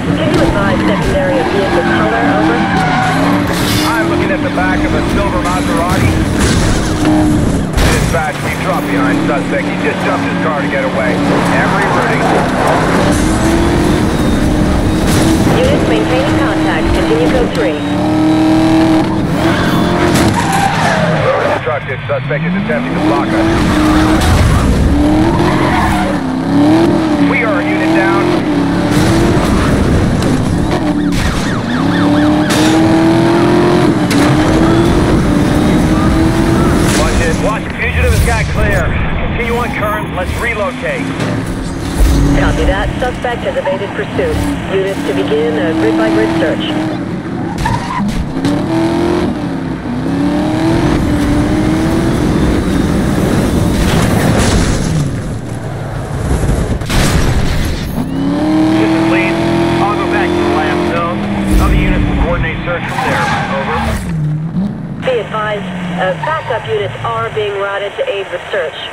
Can you advise secondary of vehicle color, over? I'm looking at the back of a silver Maserati. Dispatch, we dropped behind suspect. He just jumped his car to get away. Every routing. Units maintaining contact. Continue code 3. Destructive. Suspect is attempting to block us. We are a unit down. Watch, fugitive has got clear. Continue on current, let's relocate. Copy that. Suspect has evaded pursuit. Units to begin a grid-by-grid search. This is lead. I'll go back to the last zone. Other units will coordinate search from there. Over. Be advised, backup units are being routed to aid the search.